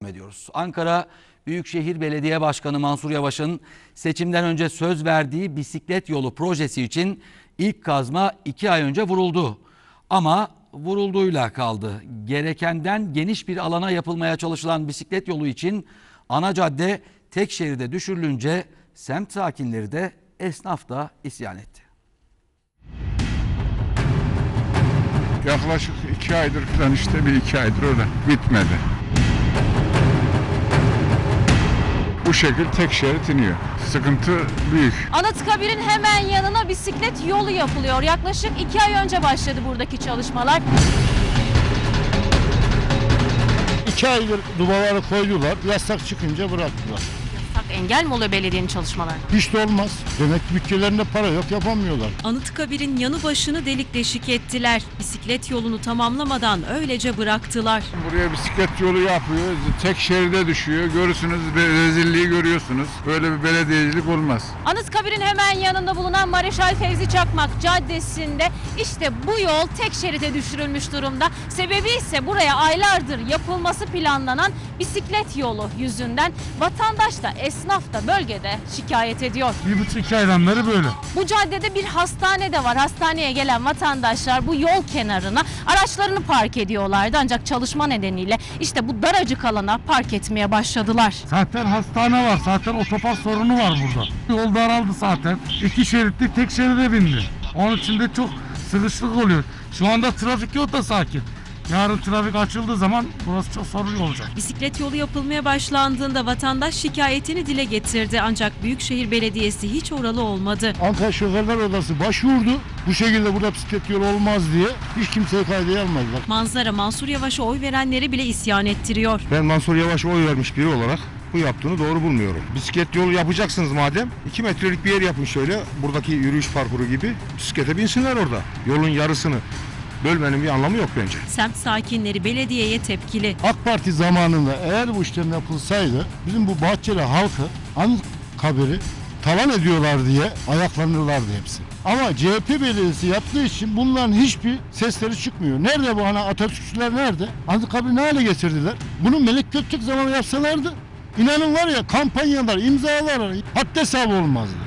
ediyoruz. Ankara Büyükşehir Belediye Başkanı Mansur Yavaş'ın seçimden önce söz verdiği bisiklet yolu projesi için ilk kazma 2 ay önce vuruldu. Ama vurulduğuyla kaldı. Gerekenden geniş bir alana yapılmaya çalışılan bisiklet yolu için ana cadde tek şeride düşürülünce semt sakinleri de esnaf da isyan etti. Yaklaşık 2 aydır falan işte, 1-2 aydır öyle bitmedi. Bu şekil tek şerit iniyor. Sıkıntı büyük. Anıtkabir'in hemen yanına bisiklet yolu yapılıyor. Yaklaşık 2 ay önce başladı buradaki çalışmalar. 2 aydır dubaları koydular, yasak çıkınca bıraktılar. Engel mi oluyor belediyenin çalışmaları? Hiç de olmaz. Demek ki bütçelerinde para yok, yapamıyorlar. Anıtkabir'in yanı başını delik deşik ettiler. Bisiklet yolunu tamamlamadan öylece bıraktılar. Buraya bisiklet yolu yapıyor, tek şeride düşüyor. Görürsünüz, rezilliği görüyorsunuz. Böyle bir belediyecilik olmaz. Anıtkabir'in hemen yanında bulunan Mareşal Fevzi Çakmak Caddesi'nde işte bu yol tek şeride düşürülmüş durumda. Sebebi ise buraya aylardır yapılması planlanan bisiklet yolu yüzünden. Vatandaş da esnaf da bölgede şikayet ediyor. 1,5-2 aydan beri böyle. Bu caddede bir hastane de var. Hastaneye gelen vatandaşlar bu yol kenarına araçlarını park ediyorlardı. Ancak çalışma nedeniyle işte bu daracık alana park etmeye başladılar. Zaten hastane var, zaten otopark sorunu var burada. Yol daraldı zaten. 2 şeritli tek şeride bindi. Onun için de çok sıkışıklık oluyor. Şu anda trafik yok da sakin. Yarın trafik açıldığı zaman burası çok sorun olacak. Bisiklet yolu yapılmaya başlandığında vatandaş şikayetini dile getirdi. Ancak Büyükşehir Belediyesi hiç oralı olmadı. Ankara Şoförler Odası başvurdu. Bu şekilde burada bisiklet yolu olmaz diye hiç kimseyi kaydeye almadılar. Manzara Mansur Yavaş'a oy verenleri bile isyan ettiriyor. Ben Mansur Yavaş'a oy vermiş biri olarak bu yaptığını doğru bulmuyorum. Bisiklet yolu yapacaksınız madem 2 metrelik bir yer yapın şöyle, buradaki yürüyüş parkuru gibi, bisiklete binsinler orada. Yolun yarısını bölmenin bir anlamı yok bence. Semt sakinleri belediyeye tepkili. AK Parti zamanında eğer bu işlem yapılsaydı bizim bu Bahçeli halkı Anıtkabir'i talan ediyorlar diye ayaklanırlardı hepsi. Ama CHP belediyesi yaptığı için bunların hiçbir sesleri çıkmıyor. Nerede bu Atatürkçüler nerede? Anıtkabir'i ne hale getirdiler? Bunu Melik Gökçek zamanı yapsalardı İnanın var ya, kampanyalar, imzalar haddi hesabı olmazdı.